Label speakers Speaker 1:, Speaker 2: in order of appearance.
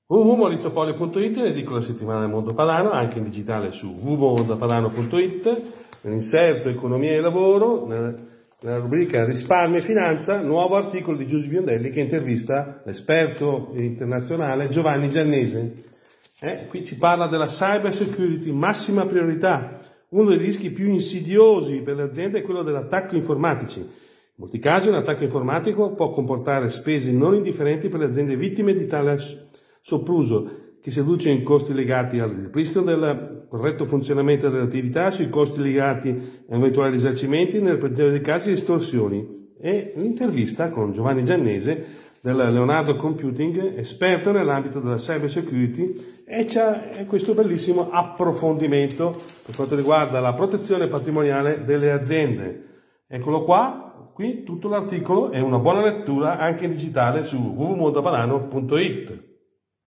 Speaker 1: www.mauriziopolio.it, l'edicola settimanale del Mondo Padano, anche in digitale su www.mondopadano.it, nell'inserto Economia e Lavoro, nella rubrica Risparmio e Finanza, nuovo articolo di Giuseppe Biondelli che intervista l'esperto internazionale Giovanni Giannese. Qui ci parla della cyber security, massima priorità. Uno dei rischi più insidiosi per le aziende è quello dell'attacco informatici. In molti casi un attacco informatico può comportare spese non indifferenti per le aziende vittime di tale sopruso, che si traduce in costi legati al ripristino del corretto funzionamento dell'attività, sui costi legati a eventuali risarcimenti, nel peggiore dei casi estorsioni. E l'intervista con Giovanni Giannese del Leonardo Computing, esperto nell'ambito della cyber security, e c'è questo bellissimo approfondimento per quanto riguarda la protezione patrimoniale delle aziende. Eccolo qua, qui tutto l'articolo è una buona lettura anche in digitale su www.mondopadano.it.